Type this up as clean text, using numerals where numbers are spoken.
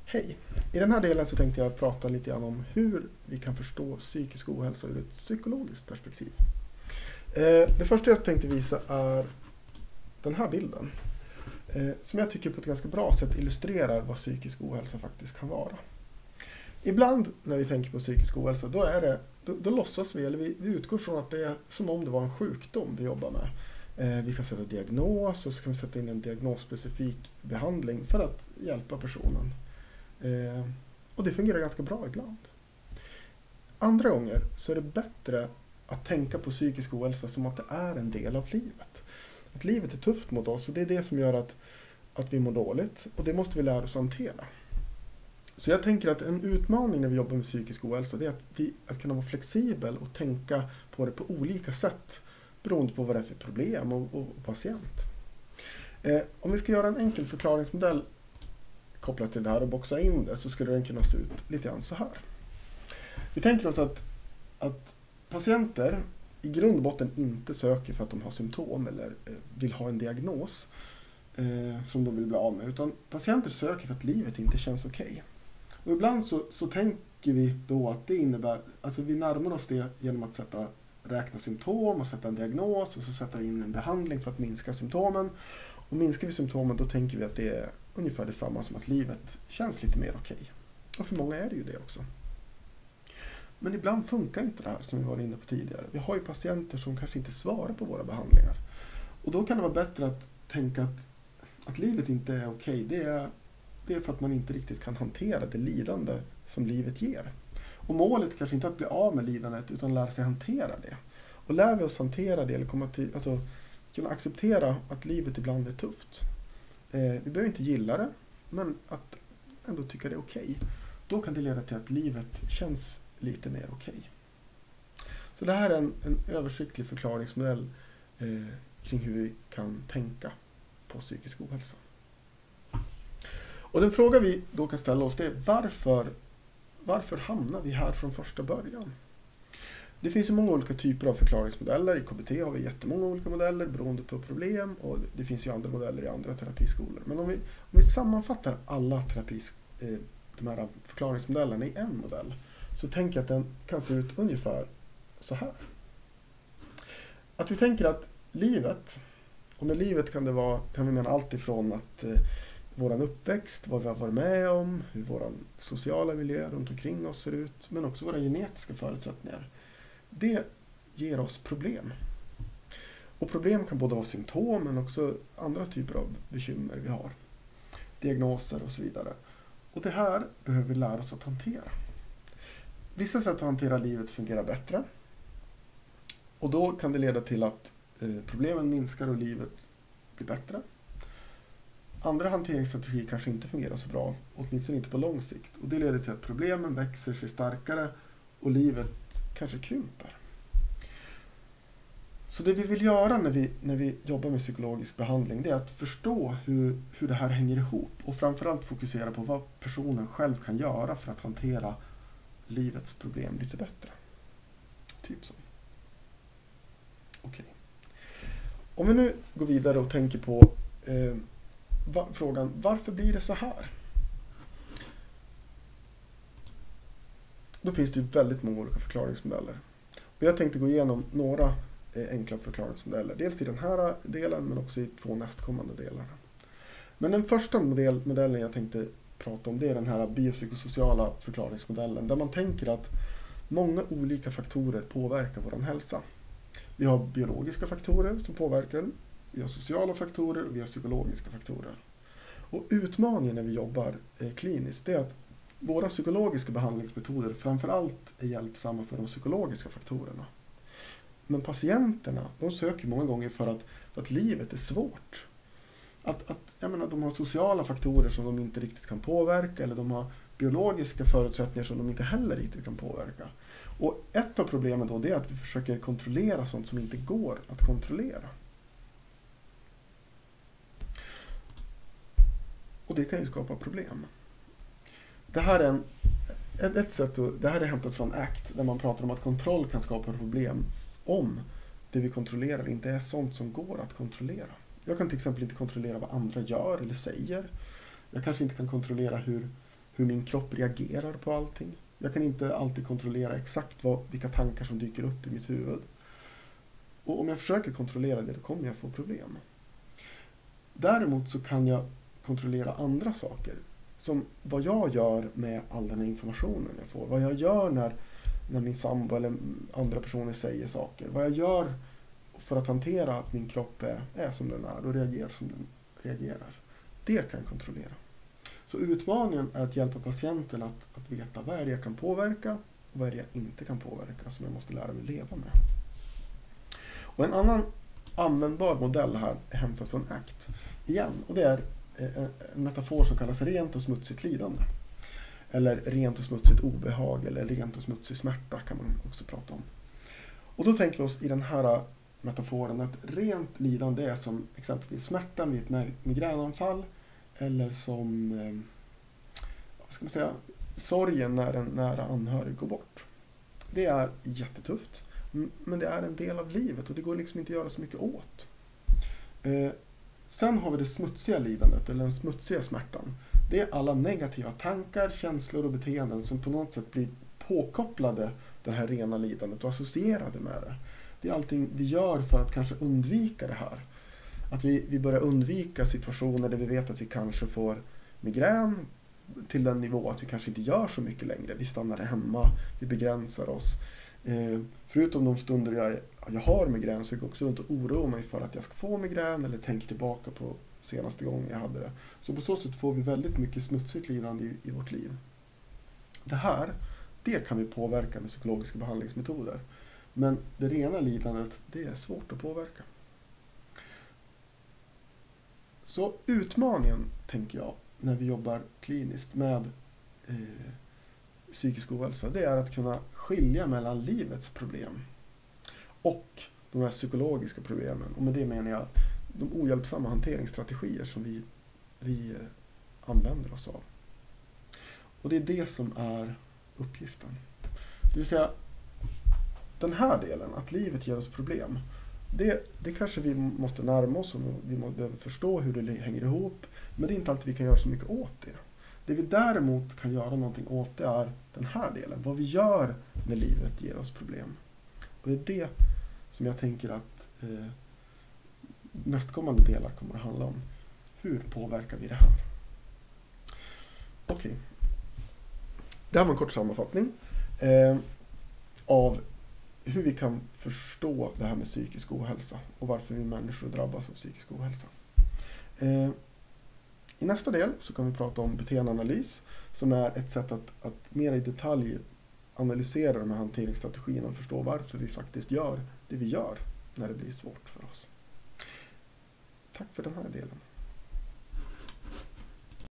Hej! I den här delen så tänkte jag prata lite grann om hur vi kan förstå psykisk ohälsa ur ett psykologiskt perspektiv. Det första jag tänkte visa är den här bilden. Som jag tycker på ett ganska bra sätt illustrerar vad psykisk ohälsa faktiskt kan vara. Ibland när vi tänker på psykisk ohälsa då låtsas vi, eller vi utgår från att det är som om det var en sjukdom vi jobbar med. Vi kan sätta diagnos och så kan vi sätta in en diagnosspecifik behandling för att hjälpa personen. Och det fungerar ganska bra ibland. Andra gånger så är det bättre att tänka på psykisk ohälsa som att det är en del av livet. Att livet är tufft mot oss och det är det som gör att vi mår dåligt och det måste vi lära oss att hantera. Så jag tänker att en utmaning när vi jobbar med psykisk ohälsa det är att kunna vara flexibel och tänka på det på olika sätt beroende på vad det är för problem och patient. Om vi ska göra en enkel förklaringsmodell kopplat till det här och boxa in det så skulle den kunna se ut lite grann så här. Vi tänker oss att patienter i grund och botten inte söker för att de har symptom eller vill ha en diagnos som de vill bli av med, utan patienter söker för att livet inte känns okej. Och ibland så tänker vi då att det innebär, alltså vi närmar oss det genom att räkna symptom och sätta en diagnos och så sätta in en behandling för att minska symptomen. Och minskar vi symptomen då tänker vi att det är ungefär detsamma som att livet känns lite mer okej. Och för många är det ju det också. Men ibland funkar inte det här som vi var inne på tidigare. Vi har ju patienter som kanske inte svarar på våra behandlingar. Och då kan det vara bättre att tänka att livet inte är okej. Det är för att man inte riktigt kan hantera det lidande som livet ger. Och målet kanske inte är att bli av med lidandet utan lära sig hantera det. Och lär vi oss hantera det eller kunna acceptera att livet ibland är tufft. Vi behöver inte gilla det, men att ändå tycka det är okej. Då kan det leda till att livet känns lite mer okej. Så det här är en översiktlig förklaringsmodell kring hur vi kan tänka på psykisk ohälsa. Och den fråga vi då kan ställa oss det är varför hamnar vi här från första början? Det finns ju många olika typer av förklaringsmodeller. I KBT har vi jättemånga olika modeller beroende på problem och det finns ju andra modeller i andra terapiskolor. Men om vi sammanfattar alla de här förklaringsmodellerna i en modell så tänker jag att den kan se ut ungefär så här. Att vi tänker att livet, och med livet kan vi mena allt ifrån att våran uppväxt, vad vi har varit med om, hur vår sociala miljö runt omkring oss ser ut, men också våra genetiska förutsättningar. Det ger oss problem. Och problem kan både vara symptom men också andra typer av bekymmer vi har. Diagnoser och så vidare. Och det här behöver vi lära oss att hantera. Vissa sätt att hantera livet fungerar bättre. Och då kan det leda till att problemen minskar och livet blir bättre. Andra hanteringsstrategier kanske inte fungerar så bra, åtminstone inte på lång sikt. Och det leder till att problemen växer sig starkare och livet kanske krymper. Så det vi vill göra när vi jobbar med psykologisk behandling det är att förstå hur det här hänger ihop och framförallt fokusera på vad personen själv kan göra för att hantera livets problem lite bättre. Typ så. Okej. Om vi nu går vidare och tänker på frågan, varför blir det så här? Då finns det ju väldigt många olika förklaringsmodeller. Och jag tänkte gå igenom några enkla förklaringsmodeller. Dels i den här delen men också i 2 nästkommande delar. Men den första modellen jag tänkte prata om det är den här biopsykosociala förklaringsmodellen. Där man tänker att många olika faktorer påverkar vår hälsa. Vi har biologiska faktorer som påverkar. Vi har sociala faktorer och vi har psykologiska faktorer. Och utmaningen när vi jobbar kliniskt det är att våra psykologiska behandlingsmetoder framförallt är hjälpsamma för de psykologiska faktorerna. Men patienterna, de söker många gånger för att livet är svårt. De har sociala faktorer som de inte riktigt kan påverka eller de har biologiska förutsättningar som de inte heller riktigt kan påverka. Och ett av problemen då det är att vi försöker kontrollera sånt som inte går att kontrollera. Och det kan ju skapa problem. Det här är ett sätt, det här är hämtat från ACT där man pratar om att kontroll kan skapa problem om det vi kontrollerar inte är sånt som går att kontrollera. Jag kan till exempel inte kontrollera vad andra gör eller säger. Jag kanske inte kan kontrollera hur hur min kropp reagerar på allting. Jag kan inte alltid kontrollera exakt vilka tankar som dyker upp i mitt huvud. Och om jag försöker kontrollera det, då kommer jag få problem. Däremot så kan jag kontrollera andra saker. Som vad jag gör med all den här informationen jag får. Vad jag gör när min sambo eller andra personer säger saker. Vad jag gör för att hantera att min kropp är som den är och reagerar som den reagerar. Det kan jag kontrollera. Så utmaningen är att hjälpa patienten att veta vad är det jag kan påverka och vad är det jag inte kan påverka som jag måste lära mig leva med. Och en annan användbar modell här är hämtat från ACT igen. Och det är en metafor som kallas rent och smutsigt lidande. Eller rent och smutsigt obehag eller rent och smutsig smärta kan man också prata om. Och då tänker vi oss i den här metaforen att rent lidande är som exempelvis smärtan vid ett migränanfall eller som vad ska man säga, sorgen när en nära anhörig går bort. Det är jättetufft, men det är en del av livet och det går liksom inte att göra så mycket åt. Sen har vi det smutsiga lidandet eller den smutsiga smärtan. Det är alla negativa tankar, känslor och beteenden som på något sätt blir påkopplade det här rena lidandet och associerade med det. Det är allting vi gör för att kanske undvika det här. Att vi börjar undvika situationer där vi vet att vi kanske får migrän till den nivå att vi kanske inte gör så mycket längre. Vi stannar hemma, vi begränsar oss. Förutom de stunder jag har migrän så är jag också runt och oroar mig för att jag ska få migrän eller tänker tillbaka på senaste gången jag hade det. Så på så sätt får vi väldigt mycket smutsigt lidande i vårt liv. Det kan vi påverka med psykologiska behandlingsmetoder. Men det rena lidandet, det är svårt att påverka. Så utmaningen, tänker jag, när vi jobbar kliniskt med psykisk ohälsa, det är att kunna skilja mellan livets problem och de här psykologiska problemen. Och med det menar jag de ohjälpsamma hanteringsstrategier som vi använder oss av. Och det är det som är uppgiften. Det vill säga, den här delen, att livet ger oss problem, det kanske vi måste närma oss och vi behöver förstå hur det hänger ihop. Men det är inte alltid vi kan göra så mycket åt det. Det vi däremot kan göra någonting åt det är den här delen. Vad vi gör när livet ger oss problem. Och det är det som jag tänker att nästkommande delar kommer att handla om. Hur påverkar vi det här? Okej. Det här var en kort sammanfattning av hur vi kan förstå det här med psykisk ohälsa och varför vi människor drabbas av psykisk ohälsa. I nästa del så kan vi prata om beteendeanalys som är ett sätt att mer i detalj analysera de här hanteringsstrategierna och förstå varför vi faktiskt gör det vi gör när det blir svårt för oss. Tack för den här delen.